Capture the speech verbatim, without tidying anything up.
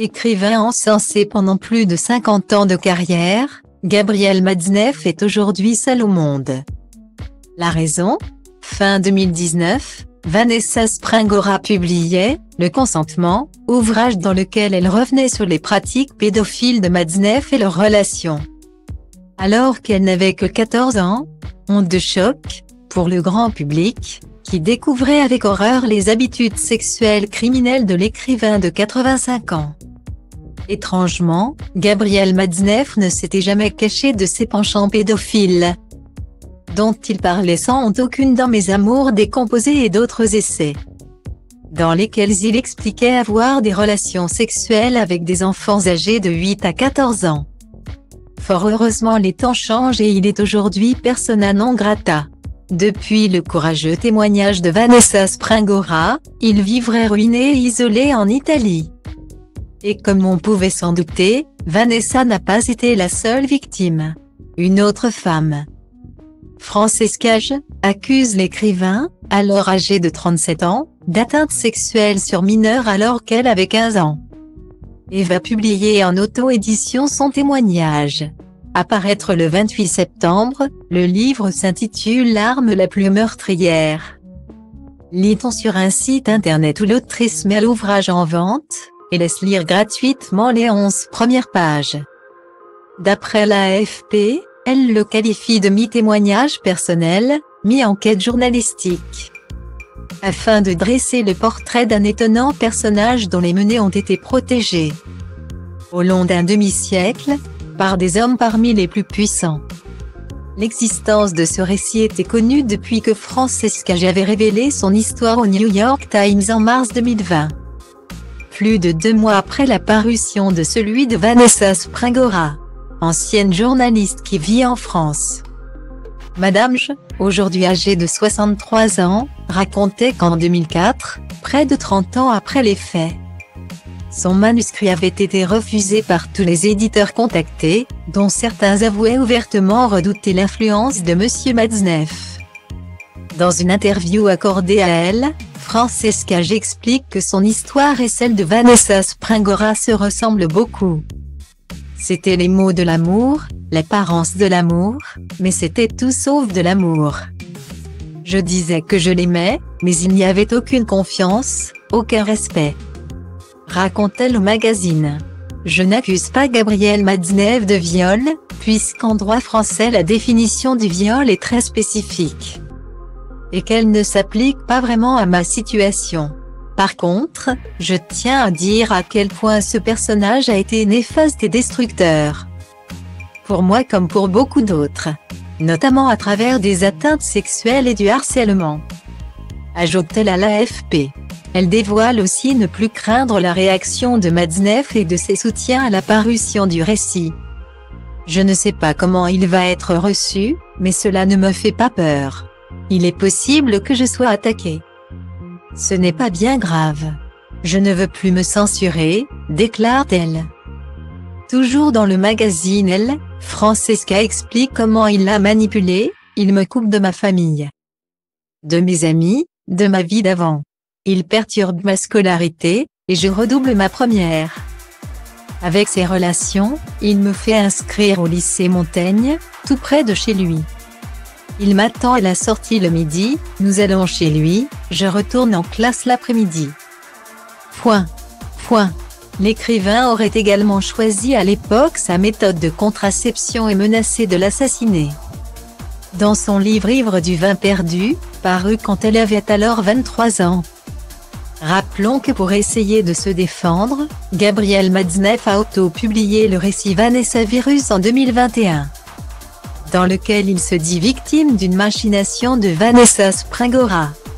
Écrivain encensé pendant plus de cinquante ans de carrière, Gabriel Matzneff est aujourd'hui seul au monde. La raison ? Fin deux mille dix-neuf, Vanessa Springora publiait « Le consentement », ouvrage dans lequel elle revenait sur les pratiques pédophiles de Matzneff et leurs relations. Alors qu'elle n'avait que quatorze ans, onde de choc, pour le grand public, qui découvrait avec horreur les habitudes sexuelles criminelles de l'écrivain de quatre-vingt-cinq ans. Étrangement, Gabriel Matzneff ne s'était jamais caché de ses penchants pédophiles, dont il parlait sans honte aucune dans Mes amours décomposés et d'autres essais, dans lesquels il expliquait avoir des relations sexuelles avec des enfants âgés de huit à quatorze ans. Fort heureusement les temps changent et il est aujourd'hui persona non grata. Depuis le courageux témoignage de Vanessa Springora, il vivrait ruiné et isolé en Italie. Et comme on pouvait s'en douter, Vanessa n'a pas été la seule victime. Une autre femme, Francesca G, accuse l'écrivain, alors âgé de trente-sept ans, d'atteinte sexuelle sur mineur alors qu'elle avait quinze ans. Et va publier en auto-édition son témoignage. À paraître le vingt-huit septembre, le livre s'intitule L'arme la plus meurtrière. Lit-on sur un site internet où l'autrice met l'ouvrage en vente, et laisse lire gratuitement les onze premières pages. D'après l'A F P, elle le qualifie de mi-témoignage personnel, mi-enquête journalistique, afin de dresser le portrait d'un étonnant personnage dont les menées ont été protégées au long d'un demi-siècle, par des hommes parmi les plus puissants. L'existence de ce récit était connue depuis que Francesca G avait révélé son histoire au New York Times en mars deux mille vingt. Plus de deux mois après la parution de celui de Vanessa Springora, ancienne journaliste qui vit en France. Madame G, aujourd'hui âgée de soixante-trois ans, racontait qu'en deux mille quatre, près de trente ans après les faits, son manuscrit avait été refusé par tous les éditeurs contactés, dont certains avouaient ouvertement redouter l'influence de Monsieur Matzneff. Dans une interview accordée à Elle, Francesca G explique que son histoire et celle de Vanessa Springora se ressemblent beaucoup. C'était les mots de l'amour, l'apparence de l'amour, mais c'était tout sauf de l'amour. Je disais que je l'aimais, mais il n'y avait aucune confiance, aucun respect. Raconte-t-elle au magazine. Je n'accuse pas Gabriel Matzneff de viol, puisqu'en droit français la définition du viol est très spécifique, et qu'elle ne s'applique pas vraiment à ma situation. Par contre, je tiens à dire à quel point ce personnage a été néfaste et destructeur. Pour moi comme pour beaucoup d'autres. Notamment à travers des atteintes sexuelles et du harcèlement. Ajoute-t-elle à l'A F P. Elle dévoile aussi ne plus craindre la réaction de Matzneff et de ses soutiens à la parution du récit. Je ne sais pas comment il va être reçu, mais cela ne me fait pas peur. Il est possible que je sois attaquée. Ce n'est pas bien grave. Je ne veux plus me censurer, déclare-t-elle. Toujours dans le magazine Elle, Francesca explique comment il l'a manipulée. Il me coupe de ma famille, de mes amis, de ma vie d'avant. Il perturbe ma scolarité, et je redouble ma première. Avec ses relations, il me fait inscrire au lycée Montaigne, tout près de chez lui. Il m'attend à la sortie le midi, nous allons chez lui, je retourne en classe l'après-midi. Point. Point. L'écrivain aurait également choisi à l'époque sa méthode de contraception et menacé de l'assassiner. Dans son livre Ivre du vin perdu, paru quand elle avait alors vingt-trois ans. Rappelons que pour essayer de se défendre, Gabriel Matzneff a auto-publié le récit Vanessa Virus en deux mille vingt et un, dans lequel il se dit victime d'une machination de Vanessa Springora.